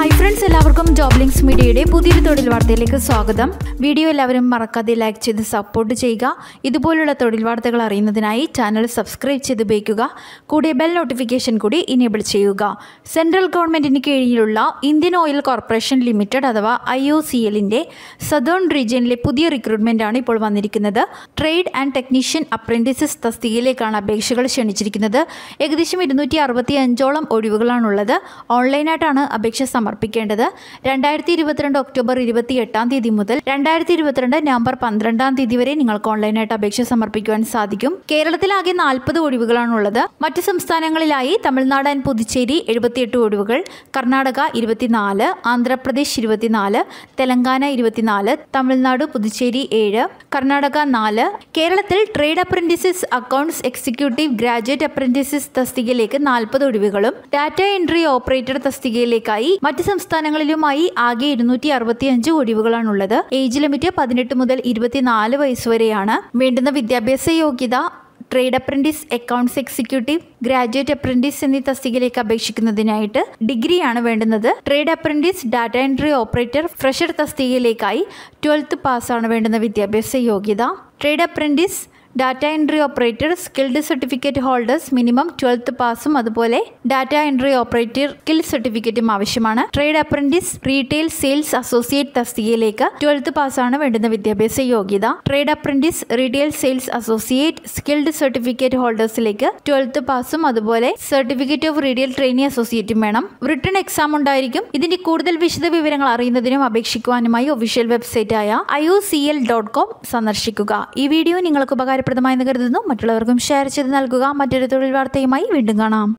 Hi friends, എല്ലാവർക്കും job links മീഡിയയുടെ പുതിയൊരു തൊഴിൽ വാർത്തയിലേക്ക് സ്വാഗതം. വീഡിയോ എല്ലാവരും മറക്കാതെ ലൈക്ക് ചെയ്ത് സപ്പോർട്ട് ചെയ്യുക. ഇതുപോലുള്ള തൊഴിൽ വാർത്തകൾ അറിയുന്നതിനായി ചാനൽ സബ്സ്ക്രൈബ് ചെയ്ത് ഉപയോഗിക്കുക. കൂടെ ബെൽ നോട്ടിഫിക്കേഷൻ കൂടി ഇനേബിൾ ചെയ്യുക. സെൻട്രൽ ഗവൺമെന്റിന് കീഴിലുള്ള ഇന്ത്യൻ ഓയിൽ കോർപ്പറേഷൻ ലിമിറ്റഡ് അഥവാ IOCLന്റെ സദേൺ റീജിയനിലെ പുതിയ റിക്രൂട്ട്മെന്റ് ആണ് ഇപ്പോൾ വന്നിരിക്കുന്നത്. ട്രേഡ് ആൻഡ് ടെക്നീഷ്യൻ അപ്രന്റീസസ് തസ്തികയിലേക്കാണ് അപേക്ഷകൾ ക്ഷണിച്ചിരിക്കുന്നത്. ഏകദേശം 265ഓളം ഒഴിവുകളാണുള്ളത്. ഓൺലൈനായിട്ടാണ് അപേക്ഷ സമർപ്പിക്കേണ്ടത്. 2022 ഒക്ടോബർ 28 മുതൽ 2022 നവംബർ 12 വരെ നിങ്ങൾക്ക് ഓൺലൈനായിട്ട് അപേക്ഷ സമർപ്പിക്കുവാൻ സാധിക്കും. കേരളത്തിലാകെ 40 ഒഴിവുകളാണുള്ളത്. മറ്റ് സംസ്ഥാനങ്ങളിലായി തമിഴ്നാട് ആൻഡ് പുതുച്ചേരി 78 ഒഴിവുകൾ, കർണാടക 24, ആന്ധ്രാപ്രദേശ് 24, തെലങ്കാന 24, തമിഴ്നാട് പുതുച്ചേരി 7, കർണാടക 4. കേരളത്തിൽ trade apprentices, accounts executive, graduate apprentices തസ്തികയിലേക്ക് 40 ഒഴിവുകളും ഡാറ്റ എൻട്രി ഓപ്പറേറ്റർ തസ്തികയിലേക്കായി മറ്റ് സംസ്ഥാനങ്ങളിലുമായി ആകെ 265 ഒഴിവുകളാണുള്ളത്. ഏജ് ലിമിറ്റ് 18 മുതൽ 24 വയസ്സ് വരെയാണ്. വേണ്ടുന്ന വിദ്യാഭ്യാസ യോഗ്യത trade apprentice, accounts executive, graduate apprentice എന്നീ തസ്തികയിലേക്ക് അപേക്ഷിക്കുന്നതിനായിട്ട് ഡിഗ്രിയാണ് വേണ്ടുന്നത്. Trade apprentice, data entry operator, fresher തസ്തികയിലേക്കായി 12th പാസ്സാണ് വേണ്ടുന്ന വിദ്യാഭ്യാസ യോഗ്യത. Trade apprentice, data entry operator, skilled certificate holders minimum 12th പാസും അതുപോലെ ഡാറ്റ എൻട്രി ഓപ്പറേറ്റർ സ്കിൽ സർട്ടിഫിക്കറ്റും ആവശ്യമാണ്. Trade apprentice, retail sales associate തസ്തികയിലേക്ക് 12th പാസ്സാണ് വേണ്ടുന്ന വിദ്യാഭ്യാസ യോഗ്യത. Trade apprentice, retail sales associate skilled certificate ഹോൾഡേഴ്സിലേക്ക് 12th പാസും അതുപോലെ സർട്ടിഫിക്കറ്റ് ഓഫ് റീറ്റെയിൽ ട്രെയിനി അസോസിയേറ്റും വേണം. റിട്ടൺ എക്സാം ഉണ്ടായിരിക്കും. ഇതിന്റെ കൂടുതൽ വിശദ വിവരങ്ങൾ അറിയുന്നതിനും അപേക്ഷിക്കുവാനുമായി ഒഫീഷ്യൽ വെബ്സൈറ്റായ IOCL.com സന്ദർശിക്കുക. ഈ വീഡിയോ നിങ്ങൾക്ക് ഉപകാരപ്രദമായെന്ന് കരുതുന്നു. മറ്റുള്ളവർക്കും ഷെയർ ചെയ്ത് നൽകുക. മറ്റൊരു തൊഴിൽ വാർത്തയുമായി വീണ്ടും കാണാം.